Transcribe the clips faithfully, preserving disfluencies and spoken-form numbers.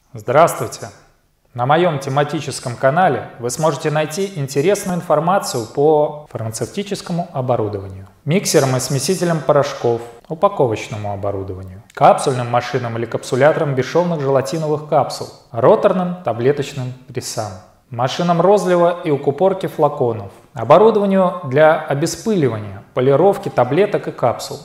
Здравствуйте! На моем тематическом канале вы сможете найти интересную информацию по фармацевтическому оборудованию, миксерам и смесителям порошков, упаковочному оборудованию, капсульным машинам или капсуляторам бесшовных желатиновых капсул, роторным таблеточным прессам, машинам розлива и укупорки флаконов, оборудованию для обеспыливания, полировки таблеток и капсул.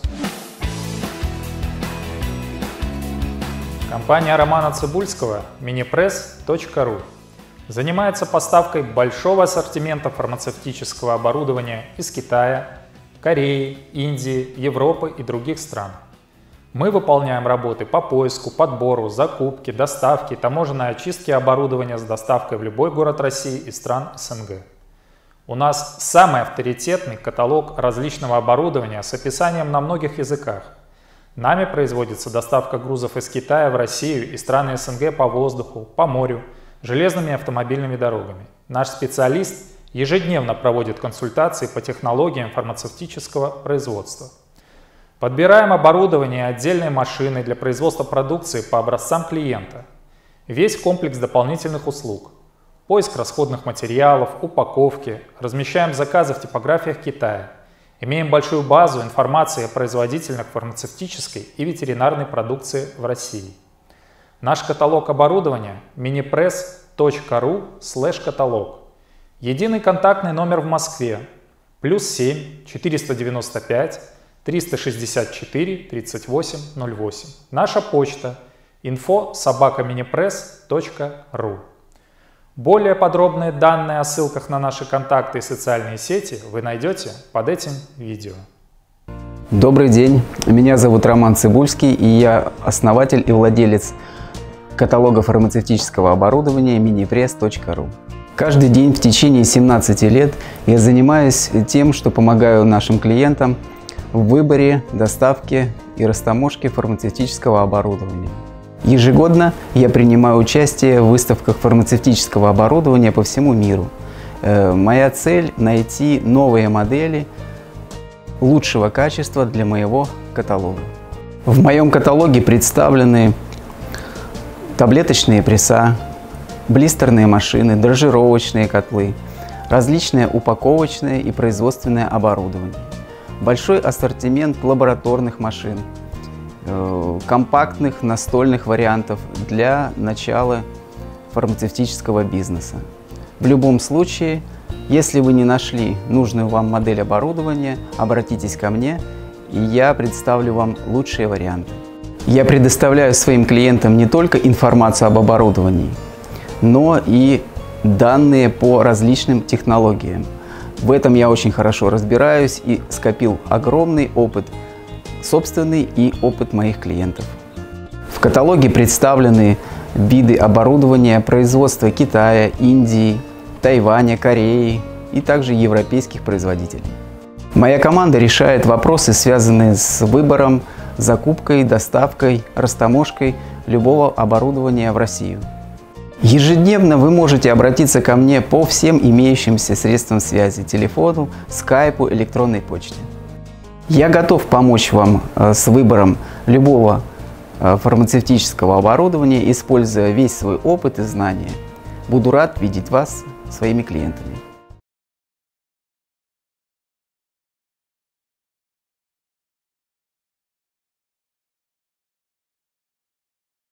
Компания Романа Цибульского Минипресс точка ру занимается поставкой большого ассортимента фармацевтического оборудования из Китая, Кореи, Индии, Европы и других стран. Мы выполняем работы по поиску, подбору, закупке, доставке, таможенной очистке оборудования с доставкой в любой город России и стран эс эн гэ. У нас самый авторитетный каталог различного оборудования с описанием на многих языках. Нами производится доставка грузов из Китая в Россию и страны эс эн гэ по воздуху, по морю, железными и автомобильными дорогами. Наш специалист ежедневно проводит консультации по технологиям фармацевтического производства. Подбираем оборудование и отдельные машины для производства продукции по образцам клиента. Весь комплекс дополнительных услуг. Поиск расходных материалов, упаковки, размещаем заказы в типографиях Китая. Имеем большую базу информации о производителях фармацевтической и ветеринарной продукции в России. Наш каталог оборудования минипресс точка ру слэш каталог. Единый контактный номер в Москве плюс семь четыреста девяносто пять триста шестьдесят четыре тридцать восемь ноль восемь. Наша почта инфо собака минипресс точка ру. Более подробные данные о ссылках на наши контакты и социальные сети вы найдете под этим видео. Добрый день, меня зовут Роман Цибульский, и я основатель и владелец каталога фармацевтического оборудования минипресс точка ру. Каждый день в течение семнадцати лет я занимаюсь тем, что помогаю нашим клиентам в выборе, доставке и растаможке фармацевтического оборудования. Ежегодно я принимаю участие в выставках фармацевтического оборудования по всему миру. Моя цель – найти новые модели лучшего качества для моего каталога. В моем каталоге представлены таблеточные пресса, блистерные машины, дрожжировочные котлы, различное упаковочное и производственное оборудование, большой ассортимент лабораторных машин, компактных настольных вариантов для начала фармацевтического бизнеса. В любом случае, если вы не нашли нужную вам модель оборудования, обратитесь ко мне, и я представлю вам лучшие варианты. Я предоставляю своим клиентам не только информацию об оборудовании, но и данные по различным технологиям. В этом я очень хорошо разбираюсь и скопил огромный опыт, собственный и опыт моих клиентов. В каталоге представлены виды оборудования производства Китая, Индии, Тайваня, Кореи и также европейских производителей. Моя команда решает вопросы, связанные с выбором, закупкой, доставкой, растаможкой любого оборудования в Россию. Ежедневно вы можете обратиться ко мне по всем имеющимся средствам связи: телефону, скайпу, электронной почте. Я готов помочь вам с выбором любого фармацевтического оборудования, используя весь свой опыт и знания. Буду рад видеть вас своими клиентами.